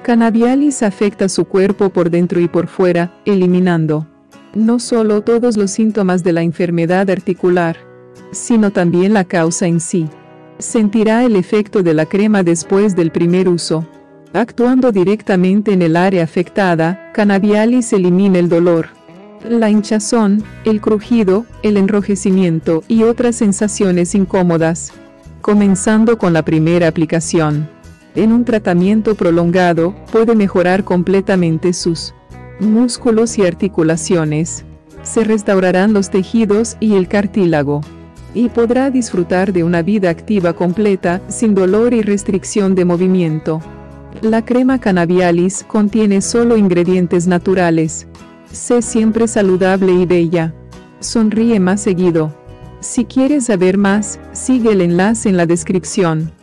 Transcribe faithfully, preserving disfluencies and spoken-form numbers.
Cannabialis afecta su cuerpo por dentro y por fuera, eliminando no solo todos los síntomas de la enfermedad articular, sino también la causa en sí. Sentirá el efecto de la crema después del primer uso. Actuando directamente en el área afectada, Cannabialis elimina el dolor, la hinchazón, el crujido, el enrojecimiento y otras sensaciones incómodas. Comenzando con la primera aplicación. En un tratamiento prolongado, puede mejorar completamente sus músculos y articulaciones. Se restaurarán los tejidos y el cartílago. Y podrá disfrutar de una vida activa completa, sin dolor y restricción de movimiento. La crema Cannabialis contiene solo ingredientes naturales. Sé siempre saludable y bella. Sonríe más seguido. Si quieres saber más, sigue el enlace en la descripción.